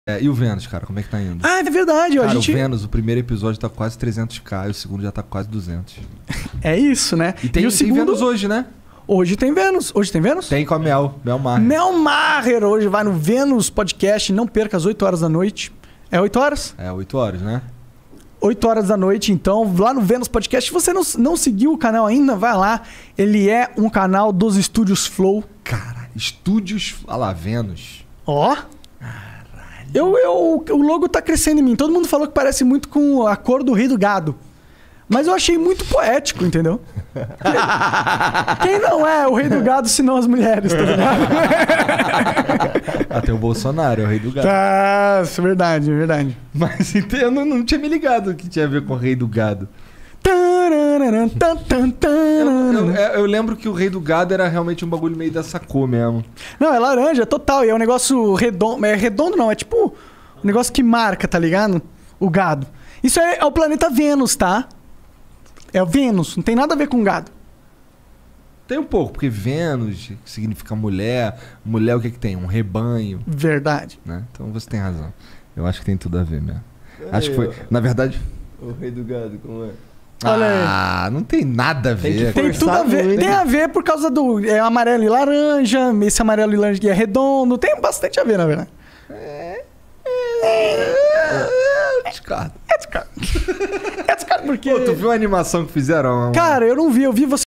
E o Vênus, cara, como é que tá indo? Ah, é verdade. Cara, a gente... o Vênus, o primeiro episódio tá quase 300k e o segundo já tá quase 200. É isso, né? E tem, o segundo... tem Vênus hoje, né? Hoje tem Vênus. Hoje tem Vênus? Tem com a Mel Maher. Mel Maher hoje vai no Vênus Podcast. Não perca às 8 horas da noite. É 8 horas? É, 8 horas, né? 8 horas da noite, então, lá no Vênus Podcast. Se você não seguiu o canal ainda, vai lá. Ele é um canal dos Estúdios Flow. Cara, Estúdios... Olha lá, Vênus. Ó. O logo tá crescendo em mim. Todo mundo falou que parece muito com a cor do Rei do Gado. Mas eu achei muito poético, entendeu? Quem não é o Rei do Gado senão as mulheres, tá ligado? Tem o Bolsonaro, é o Rei do Gado. Tá, isso é verdade, é verdade. Mas então, eu não tinha me ligado que tinha a ver com o Rei do Gado. Eu lembro que o Rei do Gado era realmente um bagulho meio dessa cor mesmo. Não, é laranja, total. E é um negócio redondo. É redondo não, é tipo um negócio que marca, tá ligado? O gado. Isso é o planeta Vênus, tá? É o Vênus, não tem nada a ver com gado. Tem um pouco, porque Vênus significa mulher. Mulher o que tem? Um rebanho. Verdade. Né? Então você tem razão. Eu acho que tem tudo a ver mesmo. Acho que foi... Na verdade... O Rei do Gado, como é? Olha aí. Não tem nada a ver. Tem tudo a ver. Tem a ver por causa do amarelo e laranja. Esse amarelo e laranja aqui é redondo. Tem bastante a ver, na verdade. Discordo. É descarado porque... Pô, tu viu a animação que fizeram? Cara, eu não vi. Eu vi você